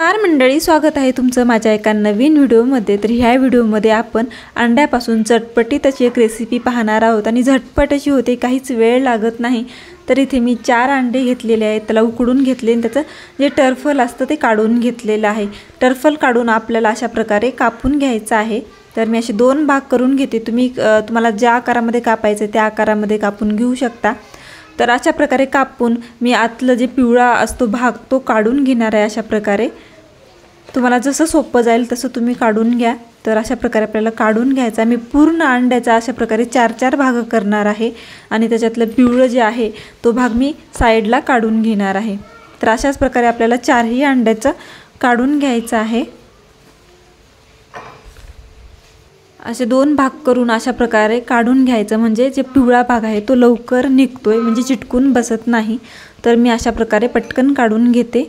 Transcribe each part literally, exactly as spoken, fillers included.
नमस्कार मंडळी, स्वागत आहे तुमचं माझ्या एका नवीन व्हिडिओमध्ये। तर ह्या व्हिडिओमध्ये आपण अंड्यापासून चटपटीत अशी एक रेसिपी पाहणार आहोत आणि झटपट अशी होते, काहीच वेळ लागत नाही। तर इथे मी चार अंडे घेतलेले आहेत, त्याला उकडून घेतले आणि त्याचं जे टर्फल असतं ते काढून घेतलेलं आहे। टर्फल काढून आपल्याला अशा प्रकारे कापून घ्यायचं आहे। तर मी असे दोन भाग करून घेते, तुम्ही तुम्हाला ज्या आकारामध्ये कापायचं त्या आकारामध्ये कापून घेऊ शकता। तर अशा प्रकारे कापून मी आतलं जे पिवळा असतो भाग तो काढून घेणार आहे। अशा प्रकारे तुम्हाला जसं सोपं जाईल तसं तुम्ही काढून घ्या। तर अशा प्रकारे आपल्याला काढून घ्यायचा। मी पूर्ण अंड्याचा अशा प्रकारे चार चार भाग करणार आहे आणि त्याच्यातलं पिवळं जे आहे तो भाग मी साइडला काढून घेणार आहे। तर अशाच प्रकारे आपल्याला चारही अंड्याचं काढून घ्यायचं आहे। असे दोन भाग करून अशा प्रकारे काढून घ्यायचं, म्हणजे जे पिवळा भाग आहे तो लवकर निघतोय, म्हणजे चिटकून बसत नाही। तर मी अशा प्रकारे पटकन काढून घेते।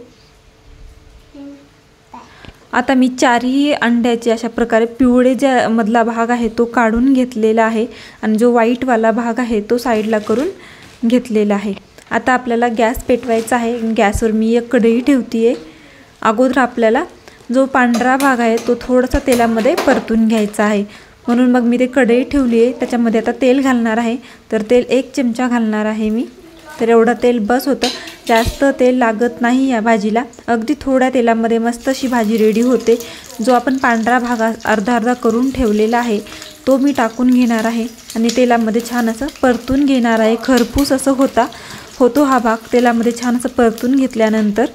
आता मी चारही अंड्याचे अशा प्रकारे पिवळे जे मधला भाग आहे तो काढून घेतलेला आहे आणि जो व्हाईट वाला भाग आहे तो साइडला करून घेतलेला आहे। आता आपल्याला गॅस पेटवायचा आहे। गॅसवर मी एक कढई ठेवतीये। अगोदर आपल्याला जो पांढरा भाग आहे तो थोडासा तेलामध्ये परतून घ्यायचा आहे, म्हणून मग मी ते कढई ठेवली आहे। त्याच्यामध्ये आता तेल घालणार आहे। तर तेल एक चमचा घालणार आहे मी। तर एवढं तेल बस होतं, जास्त तेल लागत नाही या भाजीला। अगदी थोड्या तेलामध्ये मस्त अशी भाजी रेडी होते। जो आपण पांढरा भाग अर्धा अर्धा करून ठेवलेला आहे तो मी टाकून घेणार आहे आणि तेलामध्ये छान असं परतून घेणार आहे। खरपूस असं होता होतो हा भाग तेलामध्ये छान असं परतून घेतल्यानंतर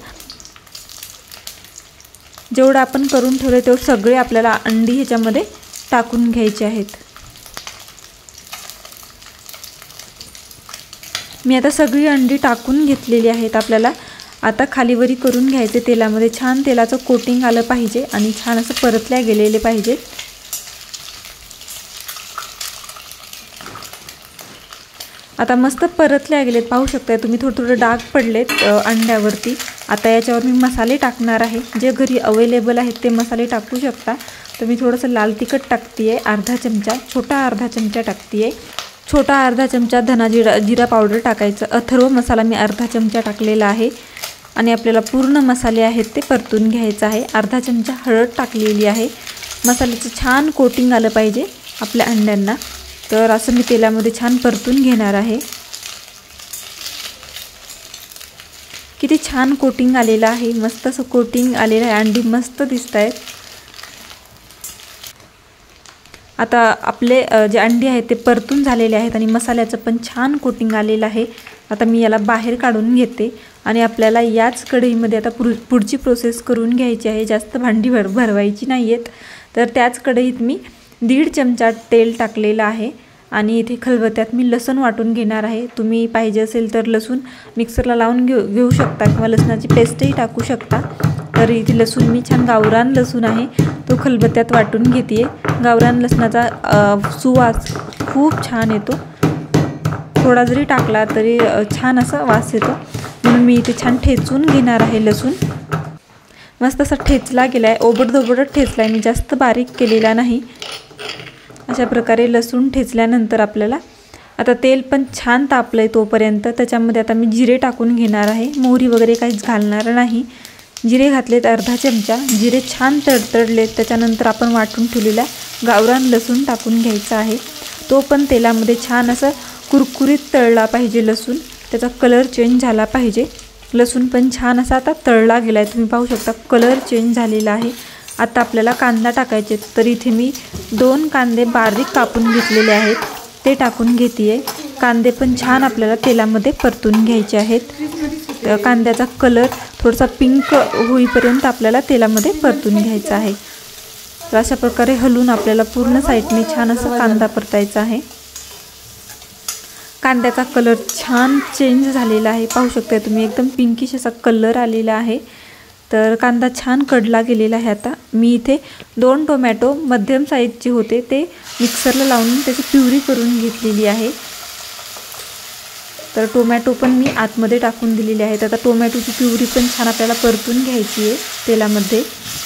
जेवढं आपण करून ठेवले तेवढे सगळे आपल्याला अंडी ह्याच्यामध्ये टाकून घ्यायचे आहेत। मी आता सगळी अंडी टाकून घेतलेली आहेत। आपल्याला आता खालीवरी करून घ्यायचे तेलामध्ये, छान तेलाचं कोटिंग आलं पाहिजे आणि छान असं परतल्या गेलेले पाहिजे। आता मस्त परतल्या गेलेत, पाहू शकता तुम्ही, थोडं थोडं डाग पडलेत अंड्यावरती। आता याच्यावर मी मसाले टाकणार आहे, जे घरी अवेलेबल आहेत ते मसाले टाकू शकता। तर मी थोडंसं लाल तिखट टाकते आहे, अर्धा चमचा, छोटा अर्धा चमचा टाकते आहे। छोटा अर्धा चमचा धना जिरा जिरा पावडर टाकायचं। अथर्व मसाला मी अर्धा चमचा टाकलेला आहे आणि आपल्याला पूर्ण मसाले आहेत ते परतून घ्यायचं आहे। अर्धा चमचा हळद टाकलेली आहे। मसाल्याचं छान कोटिंग आलं पाहिजे आपल्या अंड्यांना। तर असं मी तेलामध्ये छान परतून घेणार आहे। किती छान कोटिंग आलेलं आहे, मस्त असं कोटिंग आलेलं आहे, अंडी मस्त दिसत आहेत। आता आपले जे अंडी आहेत ते परतून झालेले आहेत आणि मसाल्याचं पण छान कोटिंग आलेलं आहे। आता मी याला बाहेर काढून घेते आणि आपल्याला याच कढईमध्ये आता पुढ पुढची प्रोसेस करून घ्यायची आहे। जास्त भांडी भर भरवायची नाही आहेत। तर त्याच कढईत मी दीड चमचा तेल टाकलेलं आहे आणि इथे खलबत्त्यात मी लसूण वाटून घेणार आहे। तुम्ही पाहिजे असेल तर लसूण मिक्सरला लावून घेऊ घेऊ शकता किंवा लसणाची पेस्टही टाकू शकता। तर इथे लसूण मी छान गावरान लसूण आहे तो खलबत्त्यात वाटून घेते आहे। गावरान लसणाचा सुवास खूप छान येतो, थोडा जरी टाकला तरी छान असा वास येतो, म्हणून मी इथे छान ठेचून घेणार आहे लसूण। मस्त असा ठेचला गेला आहे, ओबडधोबडच ठेचला आहे मी, जास्त बारीक केलेला नाही। अशा प्रकारे लसूण ठेचल्यानंतर आपल्याला आता तेल पण छान तापलं आहे तोपर्यंत त्याच्यामध्ये आता मी जिरे टाकून घेणार आहे। मोहरी वगैरे काहीच घालणार नाही। जिरे घातलेत अर्धा चमचा, जिरे छान तडतडलेत। त्याच्यानंतर आपण वाटून ठेवलेला गावरान लसूण टाकून घ्यायचा आहे। तो पण तेलामध्ये छान असं कुरकुरीत तळला पाहिजे लसूण, त्याचा कलर चेंज झाला पाहिजे। लसूण पण छान असा आता तळला गेला आहे, तुम्ही पाहू शकता कलर चेंज झालेला आहे। आता आपल्याला कांदा टाकायचे, तर इथे मी दोन कांदे बारीक कापून घेतलेले आहेत ते टाकून घेते आहे। कांदे पण छान आपल्याला तेलामध्ये परतून घ्यायचे आहेत। कांद्याचा कलर थोडासा पिंक होईपर्यंत आपल्याला तेलामध्ये परतून घ्यायचा आहे। तर अशा प्रकारे हलवून आपल्याला पूर्ण साईडने छान असं कांदा परतायचा आहे। कांद्याचा कलर छान चेंज झालेला आहे, पाहू शकता तुम्ही, एकदम पिंकिश असा कलर आलेला आहे। तर कांदा छान कडला गेलेला आहे। आता मी इथे दोन टोमॅटो मध्यम साईजचे होते ते मिक्सरला लावून त्याची प्युरी करून घेतलेली आहे। तर टोमॅटो पण मी आतमध्ये टाकून दिलेले आहेत। आता टोमॅटोची प्युरी पण छान आपल्याला परतून घ्यायची आहे तेलामध्ये।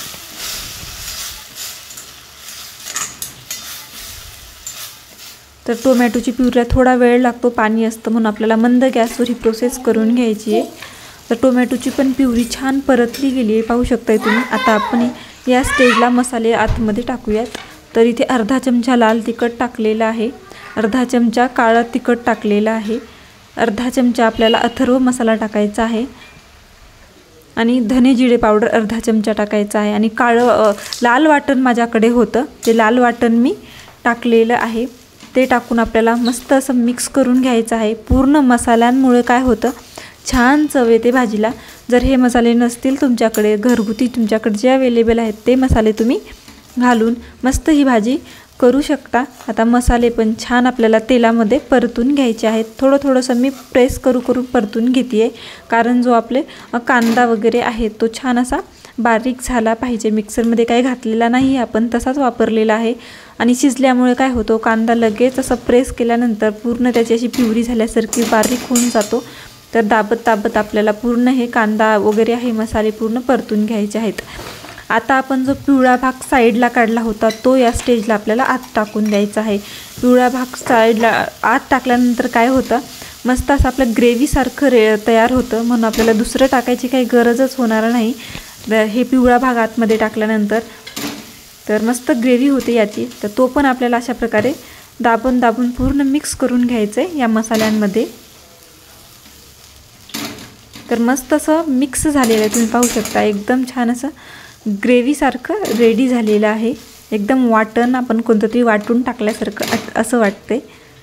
तर टोमॅटोची प्युरीला थोडा वेळ लागतो, पाणी असतं, म्हणून आपल्याला मंद गॅसवर ही प्रोसेस करून घ्यायची आहे। तर टोमॅटोची पण प्युरी छान परतली गेली आहे, पाहू शकताय तुम्ही। आता आपण या स्टेजला मसाले आतमध्ये टाकूयात। तर इथे अर्धा चमचा लाल तिखट टाकलेला आहे, अर्धा चमचा काळा तिखट टाकलेला आहे, अर्धा चमचा आपल्याला अथर्व मसाला टाकायचा आहे आणि धने जिरे पावडर अर्धा चमचा टाकायचा आहे आणि काळं लाल वाटण माझ्याकडे होतं, ते लाल वाटण मी टाकलेलं आहे। ते टाकून आपल्याला मस्त असं मिक्स करून घ्यायचं आहे। पूर्ण मसाल्यांमुळे काय होतं, छान चव येते भाजीला। जर हे मसाले नसतील तुमच्याकडे, घरगुती तुमच्याकडे जे अवेलेबल आहेत ते मसाले तुम्ही घालून मस्त ही भाजी करू शकता। आता मसाले पण छान आपल्याला तेलामध्ये परतून घ्यायचे आहेत। थोडं थोडंसं मी प्रेस करू करू परतून घेते आहे, कारण जो आपले कांदा वगैरे आहे तो छान असा बारीक झाला पाहिजे। मिक्सरमध्ये काही घातलेला नाही, आपण तसाच वापरलेला आहे आणि शिजल्यामुळे काय होतो, कांदा लगेच असं प्रेस केल्यानंतर पूर्ण त्याची अशी प्युरी झाल्यासारखी बारीक होऊन जातो। तर दाबत दाबत आपल्याला पूर्ण हे कांदा वगैरे आहे मसाले पूर्ण परतून घ्यायचे आहेत। आता आपण जो पिवळा भाग साईडला काढला होता तो या स्टेजला आपल्याला आत टाकून द्यायचा आहे। पिवळा भाग साईडला आत टाकल्यानंतर काय होतं, मस्त असं आपलं ग्रेव्हीसारखं रे तयार होतं, म्हणून आपल्याला दुसरं टाकायची काही गरजच होणार नाही। हे पिवळा भाग आतमध्ये टाकल्यानंतर तर मस्त ग्रेव्ही होते याची। तर तो पण आपल्याला अशा प्रकारे दाबून दाबून पूर्ण मिक्स करून घ्यायचं आहे या मसाल्यांमध्ये। तर मस्त असं मिक्स झालेलं आहे, तुम्ही पाहू शकता एकदम छान असं ग्रेव्हीसारखं रेडी झालेलं आहे। एकदम वाटण आपण कोणतं तरी वाटून टाकल्यासारखं असं वाटते।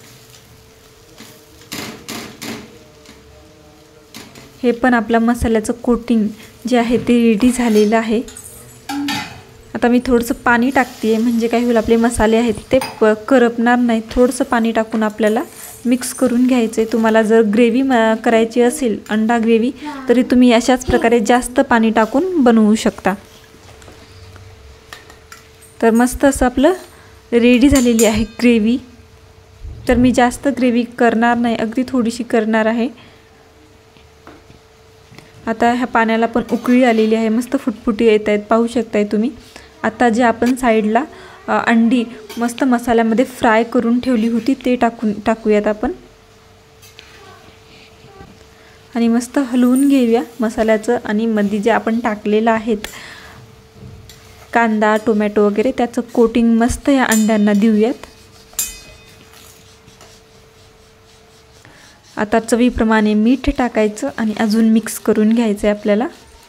हे पण आपल्या मसाल्याचं कोटिंग जे आहे ते रेडी झालेलं आहे। आता मी थोडंसं पाणी टाकते आहे, म्हणजे काय होईल, आपले मसाले आहेत ते करपणार नाही। थोडंसं पाणी टाकून आपल्याला मिक्स करून घ्यायचे। तुम्हाला जर ग्रेव्ही करायची असेल, अंडा ग्रेव्ही, तरी तुम्ही अशाच प्रकारे जास्त पाणी टाकून बनवू शकता। तर मस्त असं आपलं रेडी झालेली आहे ग्रेव्ही। तर मी जास्त ग्रेव्ही करणार नाही, अगदी थोडीशी करणार आहे। आता ह्या पाण्याला पण उकळी आलेली आहे, मस्त फुटफुटी येत आहेत, पाहू शकताय तुम्ही। आता जे आपण साईडला अंडी मस्त मसाल्यामध्ये फ्राय करून ठेवली होती ते टाकून टाकूयात आपण आणि मस्त हलवून घेऊया मसाल्याचं। आणि मध्ये जे आपण टाकलेलं आहेत कांदा टोमॅटो वगैरे त्याचं कोटिंग मस्त या अंड्यांना देऊयात। आता चवीप्रमाणे मीठ टाकायचं आणि अजून मिक्स करून घ्यायचं आहे आपल्याला।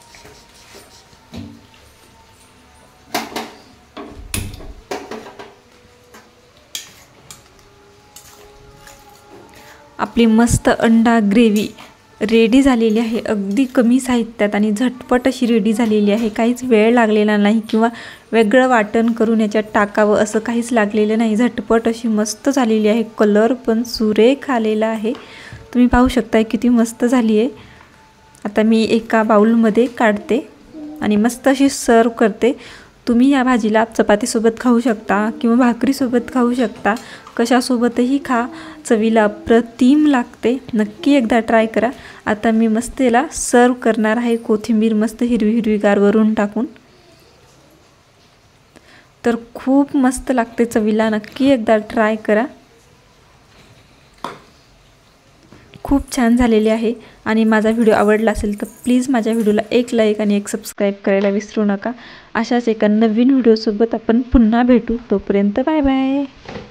आपली मस्त अंडा ग्रेव्ही रेडी झालेली आहे, अगदी कमी साहित्यात आणि झटपट अशी रेडी झालेली आहे। काहीच वेळ लागलेला नाही किंवा वेगळं वाटण करून याच्यात टाकावं असं काहीच लागलेलं नाही। झटपट अशी मस्त झालेली आहे, कलर पण सुरेख आलेला आहे, तुम्ही पाहू शकताय किती मस्त झाली आहे। आता मी एका बाउलमध्ये काढते आणि मस्त अशी सर्व करते। तुम्ही या भाजीला चपातीसोबत खाऊ शकता किंवा भाकरीसोबत खाऊ शकता, कशासोबतही खा, चवीला अप्रतिम लागते। नक्की एकदा ट्राय करा। आता मी मस्त याला सर्व करणार आहे, कोथिंबीर मस्त हिरवी हिरवीगार वरून टाकून। तर खूप मस्त लागते चवीला, नक्की एकदा ट्राय करा। खूप छान झालेले आहे आणि माझा व्हिडिओ आवडला असेल तर प्लीज माझ्या व्हिडिओला एक लाईक आणि एक सबस्क्राईब करायला विसरू नका। अशाच एका नवीन व्हिडिओसोबत आपण पुन्हा भेटू, तोपर्यंत बाय बाय।